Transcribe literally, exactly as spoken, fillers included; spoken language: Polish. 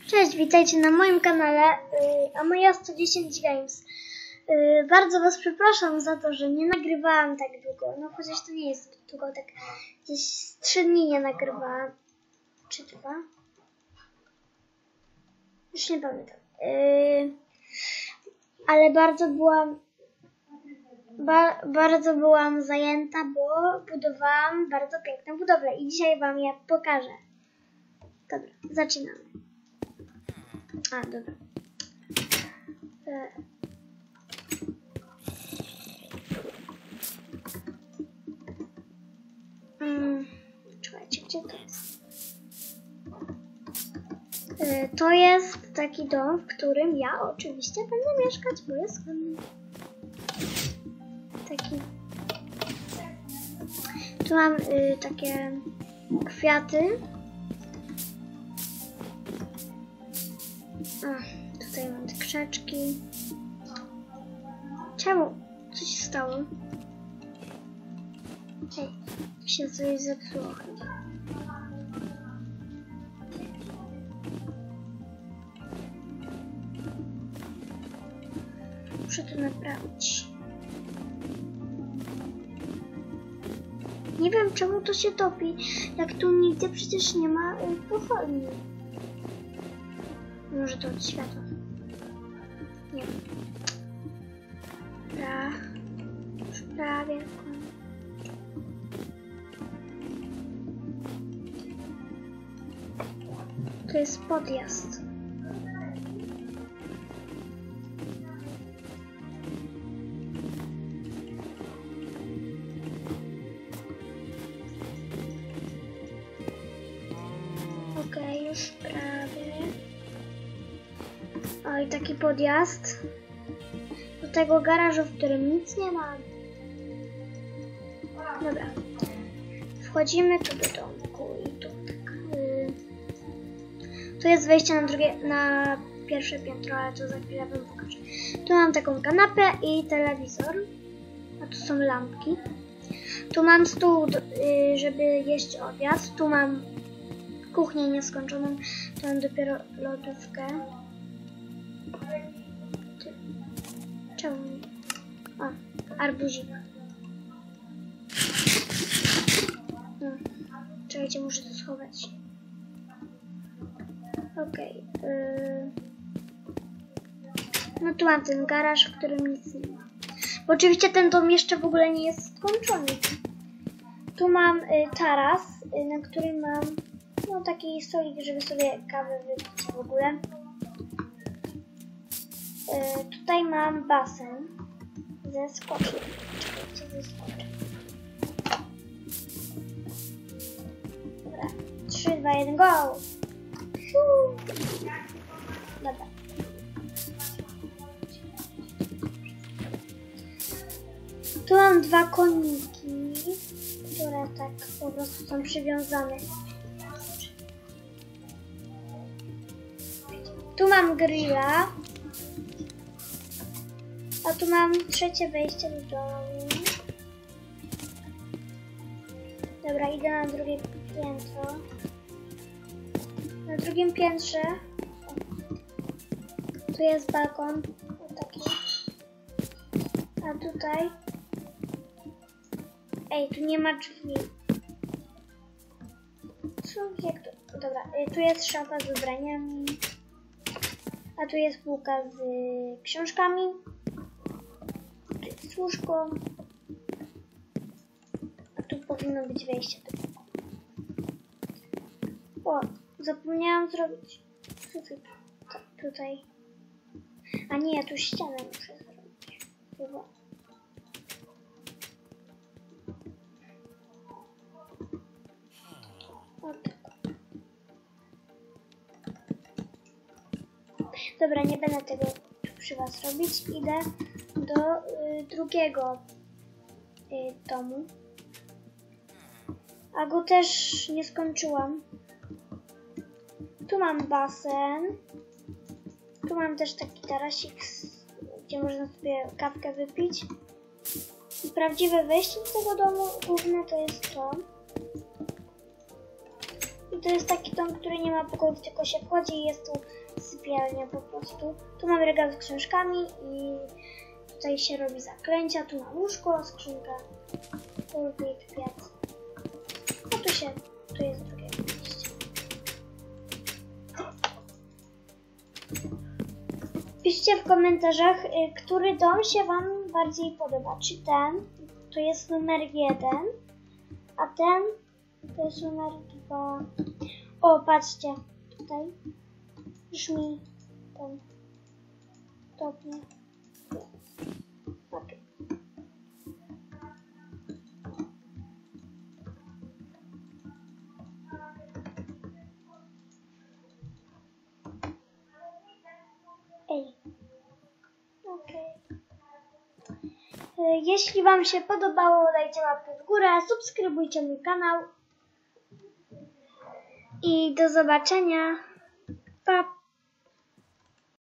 Cześć, witajcie na moim kanale Amoja sto dziesięć Games. Yy, bardzo was przepraszam za to, że nie nagrywałam tak długo, no chociaż to nie jest długo, tak gdzieś z trzy dni nie nagrywałam, czy dwa? Już nie pamiętam. Yy, ale bardzo byłam, ba, bardzo byłam zajęta, bo budowałam bardzo piękną budowlę i dzisiaj wam je pokażę. Dobra, zaczynamy. A, dobra. E. Mm, czekajcie, gdzie to jest? E, to jest taki dom, w którym ja oczywiście będę mieszkać, bo jest on taki. Tu mam y, takie kwiaty. A, tutaj mam te krzaczki. Czemu? Co się stało? Hej, się coś zepsuło chyba. Muszę to naprawić. Nie wiem, czemu to się topi, jak tu nigdzie przecież nie ma pochodni. Może to od światła. Nie wiem. Dobra. Już prawie to jest podjazd. Okej, okay, już prawie. O, i taki podjazd do tego garażu, w którym nic nie ma. Dobra. Wchodzimy tu do domku i tu tak. Yy. Tu jest wejście na drugie, na pierwsze piętro, ale to za chwilę wam pokażę. Tu mam taką kanapę i telewizor. A tu są lampki. Tu mam stół, yy, żeby jeść obiad. Tu mam kuchnię nieskończoną. Tu mam dopiero lodówkę. Czemu? O, arbuzik. No. Czekajcie, muszę to schować. Okej. Okay. Yy. No tu mam ten garaż, w którym nic nie ma. Bo oczywiście ten dom jeszcze w ogóle nie jest skończony. Tu mam y, taras, y, na którym mam no, taki stolik, żeby sobie kawę wypić w ogóle. Yy, tutaj mam basen ze skoczem. Czekajcie, ze skoczem. Dobra. trzy, dwa, jeden, go! Dobra. Tu mam dwa koniki, które tak po prostu są przywiązane. Tu mam grilla. A tu mam trzecie wejście do domu. Dobra, idę na drugie piętro. Na drugim piętrze tu jest balkon. Taki. A tutaj. Ej, tu nie ma drzwi. Co? Jak to? Dobra, tu jest szafa z ubraniami. A tu jest półka z książkami. Tu jest łóżko. A tu powinno być wejście do pokoju. O, zapomniałam zrobić. Co tu? Tutaj. A nie, ja tu ścianę muszę zrobić. Chyba. O tak. Dobra, nie będę tego przy was robić. Idę do y, drugiego y, domu. A go też nie skończyłam. Tu mam basen. Tu mam też taki tarasik, gdzie można sobie kawkę wypić. I prawdziwe wejście do tego domu główne to jest to. I I to jest taki dom, który nie ma pokojów, tylko się wchodzi i jest tu sypialnia po prostu. Tu mamy regał z książkami i tutaj się robi zaklęcia. Tu ma łóżko, skrzynka, pulpit, piec. No tu się, tu jest drugie wyjście. Piszcie w komentarzach, który dom się Wam bardziej podoba. Czy ten, to jest numer jeden, a ten to jest numer dwa. O, patrzcie, tutaj brzmi ten topnie. Okay. Ej. Okay. Jeśli Wam się podobało, dajcie łapkę w górę, subskrybujcie mój kanał i do zobaczenia.